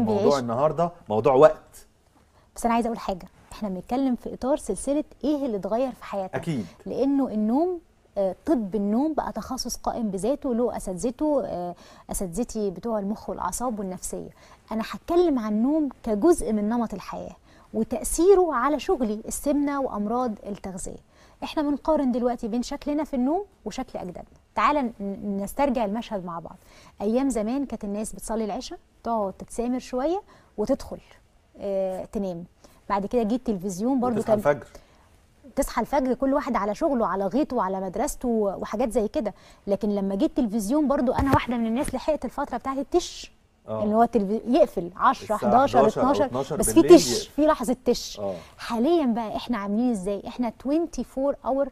موضوع النهارده موضوع وقت. بس انا عايزه اقول حاجه، احنا بنتكلم في اطار سلسله ايه اللي اتغير في حياتك. اكيد. لانه النوم، طب النوم بقى تخصص قائم بذاته، له اساتذته، اساتذتي بتوع المخ والاعصاب والنفسيه. انا هتكلم عن النوم كجزء من نمط الحياه وتاثيره على شغلي، السمنه وامراض التغذيه. احنا بنقارن دلوقتي بين شكلنا في النوم وشكل اجدادنا. تعالى نسترجع المشهد مع بعض. ايام زمان كانت الناس بتصلي العشاء، تقعد تتسامر شويه وتدخل تنام. بعد كده جه التلفزيون برضو، تصحى الفجر، تصحى الفجر، كل واحد على شغله، على غيطه وعلى مدرسته وحاجات زي كده. لكن لما جه التلفزيون برضو، انا واحده من الناس لحقت الفتره بتاعت التش، اللي هو يقفل 10 11 12 بس في تش، في لحظه تش. حاليا بقى احنا عاملين ازاي؟ احنا 24 اور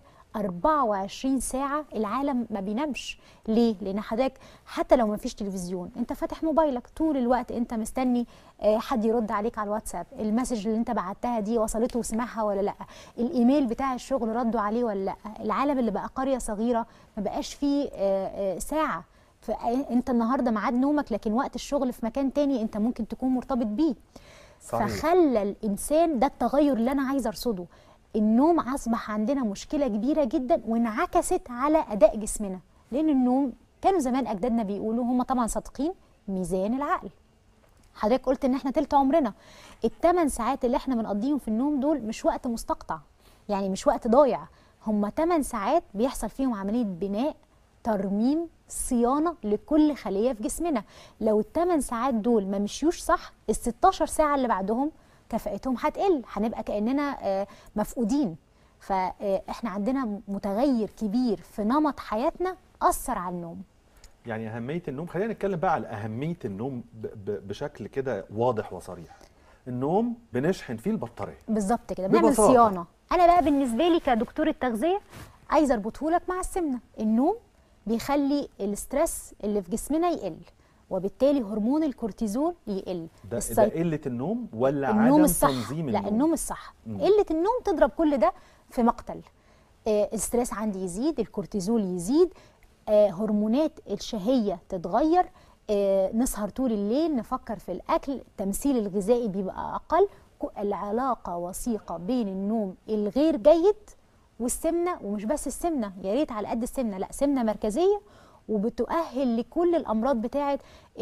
24 ساعة العالم ما بينامش. ليه؟ لأن حضرتك حتى لو ما فيش تلفزيون، أنت فاتح موبايلك طول الوقت، أنت مستني حد يرد عليك على الواتساب، المسج اللي أنت بعتها دي وصلته وسمعها ولا لأ، الإيميل بتاع الشغل ردوا عليه ولا لأ. العالم اللي بقى قرية صغيرة ما بقاش فيه ساعة. فأنت النهاردة ميعاد نومك، لكن وقت الشغل في مكان تاني أنت ممكن تكون مرتبط بيه. صحيح. فخلى الإنسان ده التغير اللي أنا عايزة أرصده. النوم أصبح عندنا مشكلة كبيرة جدا، وانعكست على أداء جسمنا. لأن النوم كانوا زمان أجدادنا بيقولوا، هم طبعا صادقين، ميزان العقل. حضرتك قلت إن احنا تلت عمرنا. ال8 ساعات اللي احنا بنقضيهم في النوم دول مش وقت مستقطع، يعني مش وقت ضايع. هم 8 ساعات بيحصل فيهم عملية بناء، ترميم، صيانة لكل خلية في جسمنا. لو ال8 ساعات دول ما مشيوش صح، ال16 ساعة اللي بعدهم كفاءتهم هتقل، هنبقى كأننا مفقودين. فاحنا عندنا متغير كبير في نمط حياتنا أثر على النوم. يعني أهمية النوم، خلينا نتكلم بقى على أهمية النوم بشكل كده واضح وصريح. النوم بنشحن فيه البطارية بالظبط كده، بنعمل صيانة. أنا بقى بالنسبة لي كدكتورة تغذية عايزة أربطه لك مع السمنة. النوم بيخلي الاسترس اللي في جسمنا يقل، وبالتالي هرمون الكورتيزول يقل. ده قلة النوم ولا النوم عدم تنظيم النوم؟ لا، النوم الصح. قلة النوم تضرب كل ده في مقتل. الاسترس عندي يزيد، الكورتيزول يزيد، هرمونات الشهية تتغير، نسهر طول الليل، نفكر في الأكل، التمثيل الغذائي بيبقى أقل. العلاقة وثيقة بين النوم الغير جيد والسمنة. ومش بس السمنة، يا ريت على قد السمنة، لا، سمنة مركزية وبتؤهل لكل الامراض بتاعه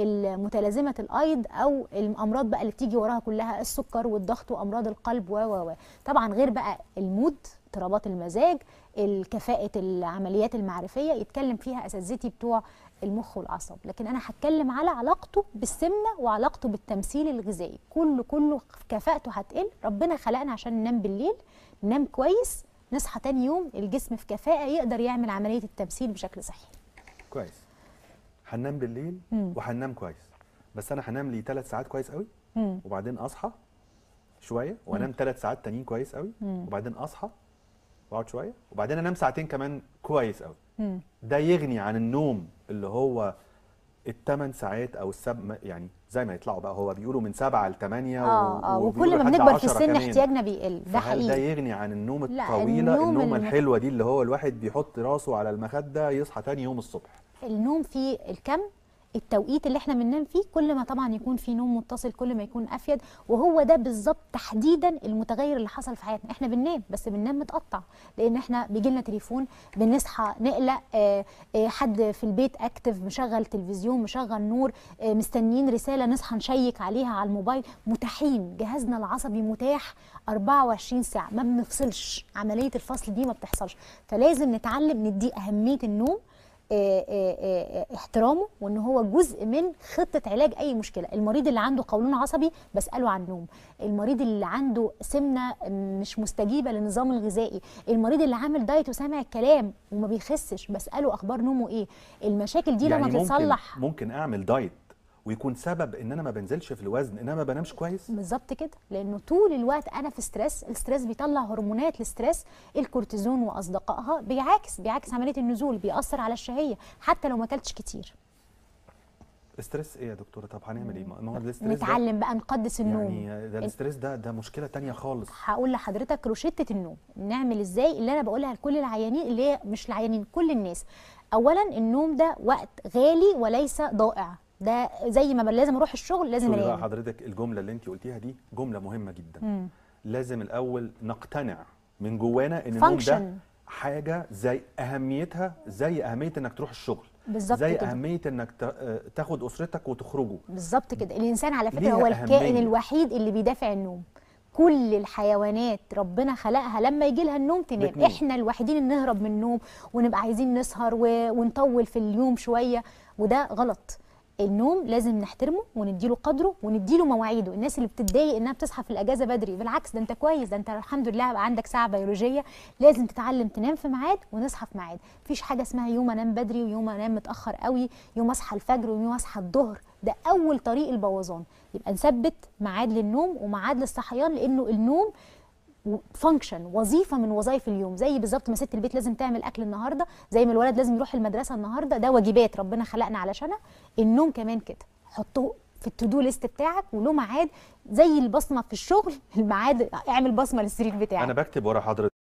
متلازمه الايض، او الامراض بقى اللي بتيجي وراها كلها، السكر والضغط وامراض القلب و طبعا غير بقى المود، اضطرابات المزاج، الكفاءه العمليات المعرفيه يتكلم فيها اساتذتي بتوع المخ والاعصاب. لكن انا هتكلم على علاقته بالسمنه وعلاقته بالتمثيل الغذائي. كله كفاءته هتقل. ربنا خلقنا عشان ننام بالليل، ننام كويس، نصحى تاني يوم الجسم في كفاءه يقدر يعمل عمليه التمثيل بشكل صحي. كويس. هننام بالليل وهننام كويس، بس انا هنام لي 3 ساعات كويس قوي، وبعدين اصحى شويه وانام 3 ساعات تانيين كويس قوي، وبعدين اصحى واقعد شويه، وبعدين انام ساعتين كمان كويس قوي. ده يغني عن النوم اللي هو ال8 ساعات او يعني زي ما يطلعوا بقى، هو بيقولوا من 7 ل 8 وكل ما بنكبر في السن احتياجنا بيقل. ده حقيقي. ده يغني عن النوم الطويله، النوم الحلوه دي اللي هو الواحد بيحط راسه على المخده يصحى تاني يوم الصبح. النوم فيه الكم، التوقيت اللي احنا بننام فيه، كل ما طبعا يكون في نوم متصل كل ما يكون افيد. وهو ده بالظبط تحديدا المتغير اللي حصل في حياتنا. احنا بننام، بس بننام متقطع، لان احنا بيجي لنا تليفون، بنصحى نقلق، حد في البيت اكتف، مشغل تلفزيون، مشغل نور، مستنيين رساله نصحى نشيك عليها على الموبايل. متاحين، جهازنا العصبي متاح 24 ساعه، ما بنفصلش. عمليه الفصل دي ما بتحصلش. فلازم نتعلم ندي اهميه النوم، احترامه، وان هو جزء من خطه علاج اي مشكله. المريض اللي عنده قولون عصبي بساله عن النوم، المريض اللي عنده سمنه مش مستجيبه للنظام الغذائي، المريض اللي عامل دايت وسامع الكلام وما بيخسش بساله اخبار نومه ايه. المشاكل دي يعني لما تتصلح ممكن اعمل دايت ويكون سبب ان انا ما بنزلش في الوزن، ان انا ما بنامش كويس. بالظبط كده، لانه طول الوقت انا في ستريس. الستريس بيطلع هرمونات الاستريس، الكورتيزون واصدقائها، بيعكس عمليه النزول، بيأثر على الشهيه حتى لو ما اكلتش كتير. الاستريس ايه يا دكتوره؟ طب هنعمل ايه؟ ما هو الاستريس نتعلم بقى نقدس النوم. يعني ده الاستريس ده مشكله تانية خالص. هقول لحضرتك روشته النوم نعمل ازاي، اللي انا بقولها لكل العيانين، اللي هي مش العيانين، كل الناس. اولا النوم ده وقت غالي وليس ضائع. ده زي ما لازم اروح الشغل لازم شوفي بقى انام. حضرتك الجمله اللي انت قلتيها دي جمله مهمه جدا. لازم الاول نقتنع من جوانا ان النوم ده حاجه زي اهميتها زي اهميه انك تروح الشغل، بالظبط زي كده. اهميه انك تاخد اسرتك وتخرجوا. بالظبط كده. الانسان على فكره هو الكائن الوحيد اللي بيدافع النوم. كل الحيوانات ربنا خلقها لما يجي لها النوم تنام. بتنام. احنا الوحيدين اللي نهرب من النوم ونبقى عايزين نسهر ونطول في اليوم شويه، وده غلط. النوم لازم نحترمه ونديله قدره ونديله مواعيده. الناس اللي بتتضايق انها بتصحى في الاجازه بدري، بالعكس ده انت كويس، ده انت الحمد لله بقى عندك ساعه بيولوجيه. لازم تتعلم تنام في ميعاد ونصحى في ميعاد. مفيش حاجه اسمها يوم انام بدري ويوم انام متاخر قوي، يوم اصحى الفجر ويوم اصحى الظهر. ده اول طريق البوظان. يبقى نثبت ميعاد للنوم وميعاد للصحيان، لانه النوم فانكشن، وظيفه من وظائف اليوم. زي بالظبط ما ست البيت لازم تعمل اكل النهارده، زي ما الولد لازم يروح المدرسه النهارده، ده واجبات ربنا خلقنا علشانها. النوم كمان كده، حطه في التو ليست بتاعك وله ميعاد، زي البصمه في الشغل الميعاد، اعمل بصمه للسرير بتاعك. انا بكتب ورا حضرتك